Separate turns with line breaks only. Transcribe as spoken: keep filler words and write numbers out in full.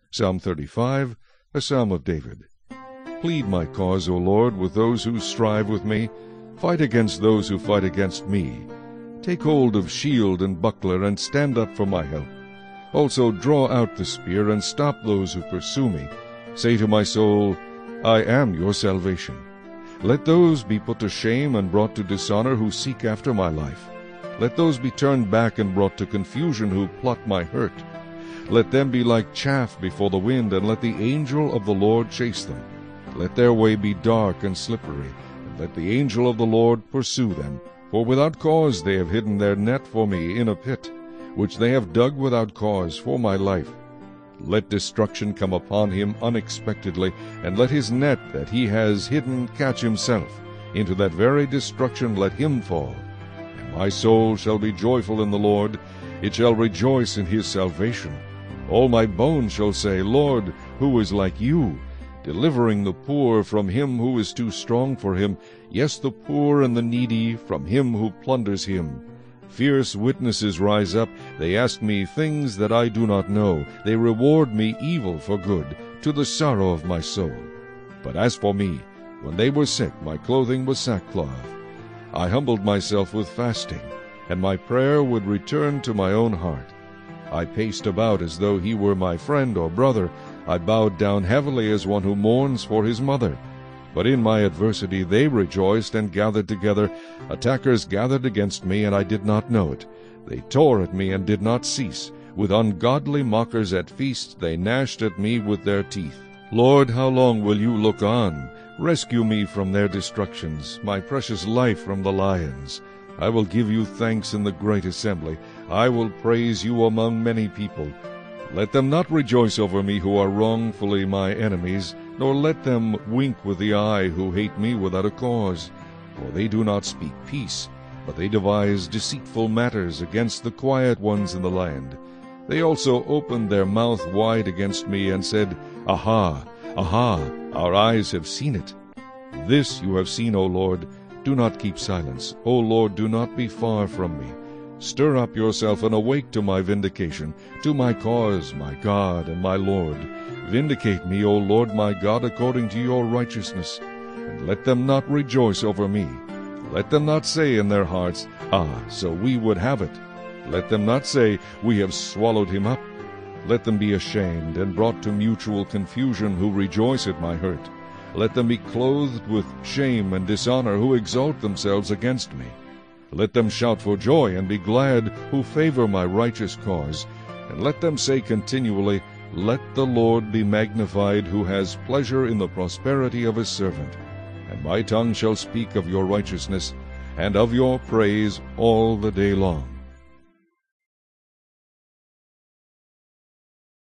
Psalm thirty-five, a psalm of David. Plead my cause, O Lord, with those who strive with me. Fight against those who fight against me. Take hold of shield and buckler, and stand up for my help. Also draw out the spear, and stop those who pursue me. Say to my soul, I am your salvation. Let those be put to shame and brought to dishonor who seek after my life. Let those be turned back and brought to confusion who plot my hurt. Let them be like chaff before the wind, and let the angel of the Lord chase them. Let their way be dark and slippery, and let the angel of the Lord pursue them. For without cause they have hidden their net for me in a pit, which they have dug without cause for my life. Let destruction come upon him unexpectedly, and let his net that he has hidden catch himself. Into that very destruction let him fall. And my soul shall be joyful in the Lord, it shall rejoice in his salvation. All my bones shall say, Lord, who is like you? Delivering the poor from him who is too strong for him, yes, the poor and the needy from him who plunders him. Fierce witnesses rise up, they ask me things that I do not know. They reward me evil for good, to the sorrow of my soul. But as for me, when they were sick, my clothing was sackcloth. I humbled myself with fasting, and my prayer would return to my own heart. I paced about as though he were my friend or brother. I bowed down heavily as one who mourns for his mother. But in my adversity they rejoiced and gathered together. Attackers gathered against me, and I did not know it. They tore at me and did not cease. With ungodly mockers at feasts they gnashed at me with their teeth. Lord, how long will you look on? Rescue me from their destructions, my precious life from the lions. I will give you thanks in the great assembly. I will praise you among many people. Let them not rejoice over me who are wrongfully my enemies, nor let them wink with the eye who hate me without a cause. For they do not speak peace, but they devise deceitful matters against the quiet ones in the land. They also opened their mouth wide against me, and said, Aha, aha, our eyes have seen it. This you have seen, O Lord. Do not keep silence. O Lord, do not be far from me. Stir up yourself and awake to my vindication, to my cause, my God and my Lord. Vindicate me, O Lord my God, according to your righteousness. And let them not rejoice over me. Let them not say in their hearts, Ah, so we would have it. Let them not say, We have swallowed him up. Let them be ashamed and brought to mutual confusion who rejoice at my hurt. Let them be clothed with shame and dishonor who exalt themselves against me. Let them shout for joy and be glad who favor my righteous cause. And let them say continually, Let the Lord be magnified, who has pleasure in the prosperity of his servant. And my tongue shall speak of your righteousness, and of your praise all the day long.